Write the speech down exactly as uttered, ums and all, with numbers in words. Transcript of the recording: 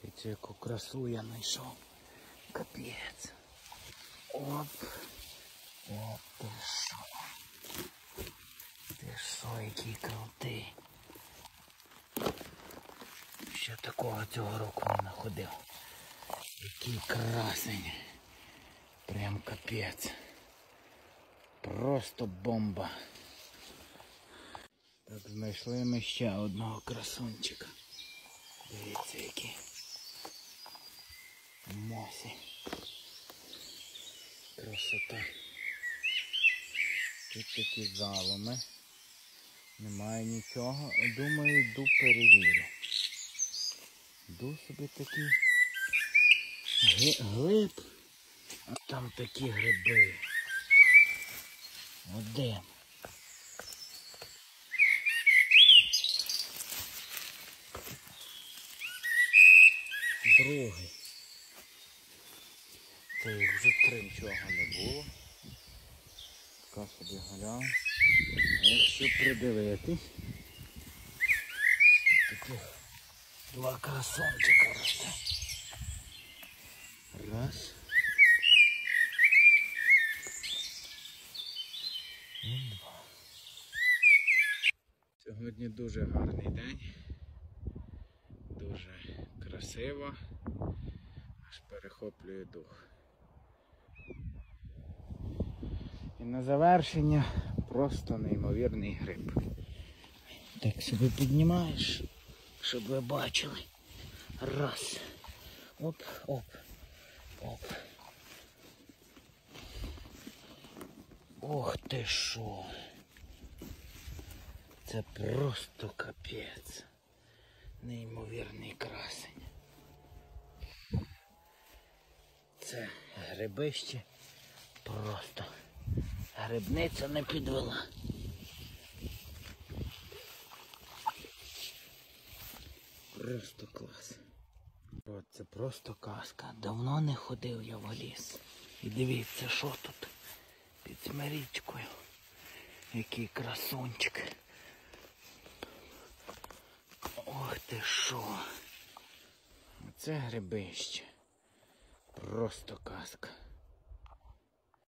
Дивіться, яку красу я знайшов. Капець. Оп. Оп, ти що? Ти що, який крутий. Ще такого цього року не находив. Який красень. Прям капець. Просто бомба. Так, знайшли ми ще одного красунчика. Дивіться, який. Мосі. Красота. Тут такі заломи. Немає нічого. Думаю, йду перевірю. Йду собі такий глиб. А там такі гриби. Один. Другий. Це їх вже три нічого не було. Така собі галява. А якщо придивитись, таких два красончика росте. Раз. І два. Сьогодні дуже гарний день. Дуже красиво. Аж перехоплює дух. І на завершення просто неймовірний гриб. Так собі піднімаєш, щоб ви бачили. Раз. Оп, оп, оп. Ох ти що. Це просто капець. Неймовірний красень. Це грибище просто. Грибниця не підвела. Просто клас. От це просто казка. Давно не ходив я в ліс. І дивіться, що тут під смирічкою. Який красунчик. Ох ти що. Оце грибище. Просто казка.